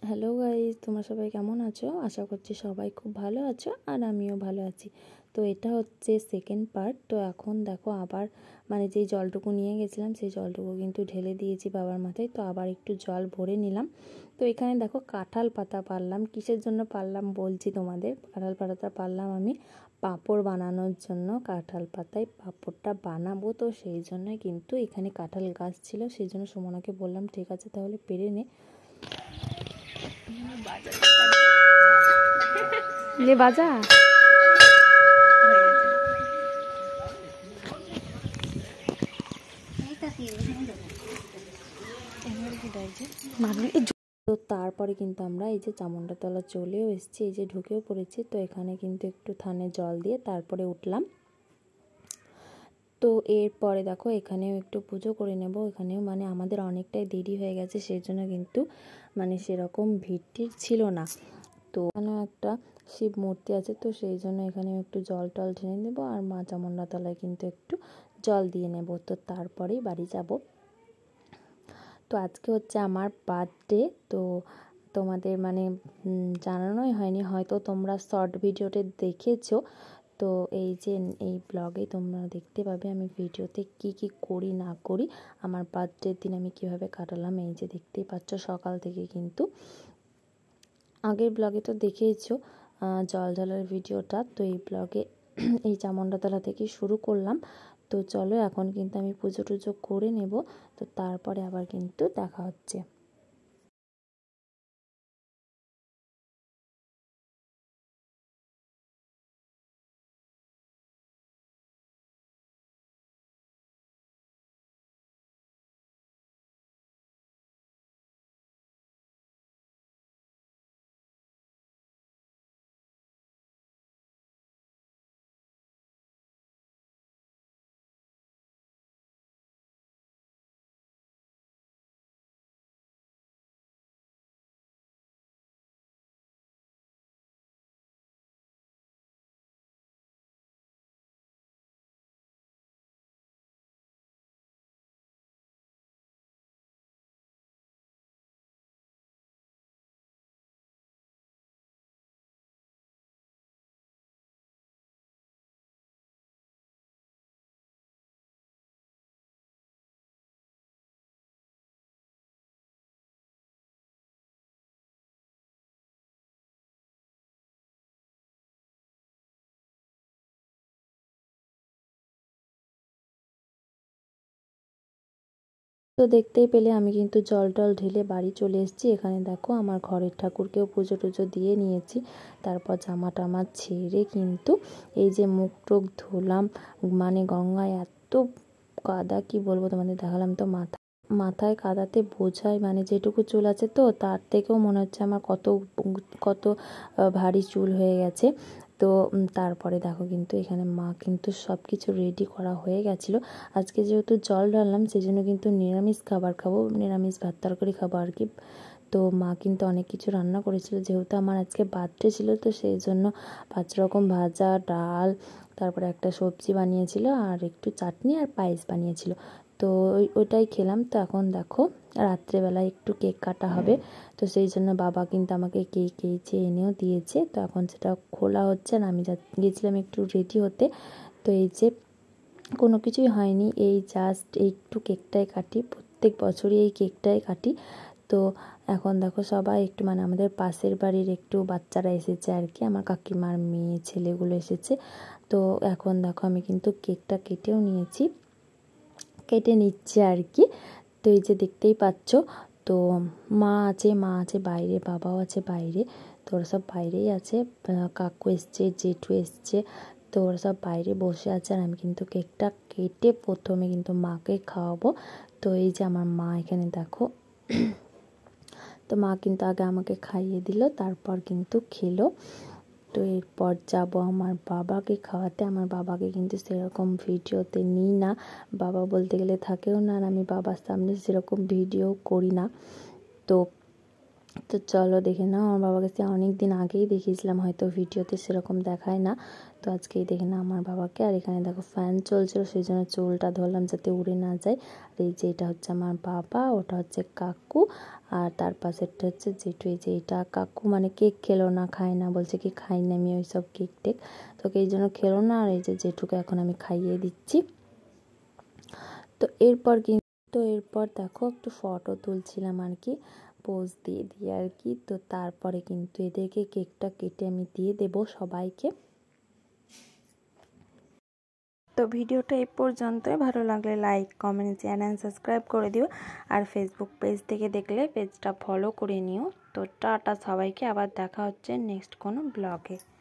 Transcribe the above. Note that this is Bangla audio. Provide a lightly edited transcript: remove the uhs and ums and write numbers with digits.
হ্যালো গাইস, তোমরা সবাই কেমন আছো? আশা করছি সবাই খুব ভালো আছো আর আমিও ভালো আছি। তো এটা হচ্ছে সেকেন্ড পার্ট। তো এখন দেখো আবার যেই জলটুকু নিয়ে গেছিলাম সেই জলটুকু কিন্তু ঢেলে দিয়েছি বাবার মাথায়। তো আবার একটু জল ভরে নিলাম। তো এখানে দেখো কাঁঠাল পাতা পারলাম। কিসের জন্য পারলাম বলছি তোমাদের। কাঁঠাল পাতাটা পারলাম আমি পাঁপড় বানানোর জন্য। কাঁঠাল পাতায় পাঁপড়টা বানাবো, তো সেই জন্য কিন্তু এখানে কাঁঠাল গাছ ছিল, সেই জন্য সুমনাকে বললাম ঠিক আছে তাহলে পেরে নে। ले बाजा তো তারপরে কিন্তু আমরা এই যে চামুন্ডাতলা চলেও এসেছি, এই যে ঢুকেও পড়েছি। তো এখানে কিন্তু একটু থানে জল দিয়ে তারপরে উঠলাম। তো এরপরে দেখো এখানেও একটু পুজো করে নেব। এখানেও আমাদের অনেকটাই দেরি হয়ে গেছে, সেই জন্য কিন্তু সেরকম ভিড় ছিল না। তো এখানেও একটা শিব মূর্তি আছে, তো সেই জন্য এখানেও একটু জল টল ঢেলে নেবো আর মা চামুন্ডাতলায় কিন্তু একটু জল দিয়ে নেব। তো তারপরেই বাড়ি যাব। তো আজকে হচ্ছে আমার বার্থডে। তো তোমাদের জানানোই হয়নি, হয়তো তোমরা শর্ট ভিডিওতে দেখেছো। তো এই যে এই ব্লগে তোমরা দেখতে পাবে আমি ভিডিওতে কি কি করি না করি, আমার বার্থডের দিন আমি কিভাবে কাটালাম। এই যে দেখতেই পাচ্ছ সকাল থেকে কিন্তু, আগের ব্লগে তো দেখেইছো জল ঢালার ভিডিওটা। তো এই ব্লগে এই চামুন্ডাতলা থেকে শুরু করলাম। তো চলো এখন কিন্তু আমি পুজো টুজো করে নেব। তো তারপরে আবার কিন্তু দেখা হচ্ছে। তো দেখতেই পেলে আমি কিন্তু জল টল ঢেলে বাড়ি চলে এসেছি। এখানে দেখো আমার ঘরের ঠাকুরকেও পুজো টুজো দিয়ে নিয়েছি। তারপর জামা টামা ছেড়ে কিন্তু এই যে মুখ টুক ধুলাম। গঙ্গায় এত কাদা, কি বলবো তোমাদের, দেখালাম তো মাথায় কাদাতে বোঝায়, যেটুকু চুল আছে তো তার থেকেও মনে হচ্ছে আমার কত কত ভারী চুল হয়ে গেছে। তো তারপরে দেখো কিন্তু এখানে মা কিন্তু সব কিছু রেডি করা হয়ে গেছিলো। আজকে যেহেতু জল ঢাললাম সেই জন্য কিন্তু নিরামিষ খাবার খাবো, নিরামিষ ভাত তরকারি খাবো আর কি। তো মা কিন্তু অনেক কিছু রান্না করেছিল, যেহেতু আমার আজকে বার্থডে ছিল, তো সেই জন্য 5 রকম ভাজা, ডাল, তারপরে একটা সবজি বানিয়েছিল আর একটু চাটনি আর পায়েস বানিয়েছিল। তো ওইটাই খেলাম। তো এখন দেখো রাত্রেবেলায় একটু কেক কাটা হবে, তো সেই জন্য বাবা কিন্তু আমাকে কেক এনেও দিয়েছে। তো এখন সেটা খোলা হচ্ছে আর আমি গিয়েছিলাম একটু রেডি হতে। তো এই যে কোনো কিছুই হয়নি, এই জাস্ট একটু কেকটাই কাটি, প্রত্যেক বছরই এই কেকটাই কাটি। তো এখন দেখো সবাই একটু আমাদের পাশের বাড়ির একটু বাচ্চারা এসেছে আর কি, আমার কাকিমার মেয়ে ছেলেগুলো এসেছে। তো এখন দেখো আমি কিন্তু কেকটা কেটেও নিয়েছি, কেটে নিচ্ছে আর কি। তো এই যে দেখতেই পাচ্ছ, তো মা আছে বাইরে, বাবাও আছে বাইরে। তো ওরা সব বাইরেই আছে, কাকু এসছে, জেঠু এসছে, তো ওরা সব বাইরে বসে আছে। আর আমি কিন্তু কেকটা কেটে প্রথমে কিন্তু মাকে খাওয়াবো। তো এই যে আমার মা এখানে দেখো, তো মা কিন্তু আগে আমাকে খাইয়ে দিল, তারপর কিন্তু খেলো। তো এরপর যাব আমার বাবাকে খাওয়াতে। আমার বাবাকে কিন্তু সেরকম ভিডিওতে নিই না, বাবা বলতে গেলে থাকেও না, আর আমি বাবার সামনে সেরকম ভিডিও করি না। তো তো চলো দেখে নাও। আমার বাবাকে অনেক দিন আগেই দেখিয়েছিলাম, হয়তো ভিডিওতে সেরকম দেখায় না, তো আজকেই দেখে নাও আমার বাবাকে। আর এখানে দেখো ফ্যান চলছিল, সেই জন্য চুলটা ধরলাম যাতে উড়ে না যায়। আর এই যে এটা হচ্ছে আমার বাবা, ওটা হচ্ছে কাকু, আর তার পাশেরটা হচ্ছে জেঠু। এই যে এটা কাকু মানে কেক খেলো না, খায় না, বলছে কি খাই না আমি ওই সব কেক টেক, তোকে এই জন্য খেলো না। আর এই যে জেঠুকে এখন আমি খাইয়ে দিচ্ছি। তো এরপর দেখো একটু ফটো তুলছিলাম আর কি, পোজ দিয়ে দিয়ে আর কি। তো তারপরে কিন্তু এদেরকে কেকটা কেটে আমি দিয়ে দেব সবাইকে। তো ভিডিওটা এই পর্যন্তই, ভালো লাগলে লাইক কমেন্ট চ্যানেল সাবস্ক্রাইব করে দিও। আর ফেসবুক পেজ থেকে দেখলে পেজটা ফলো করে নিও। তো টাটা সবাইকে, আবার দেখা হচ্ছে নেক্সট কোনো ব্লগে।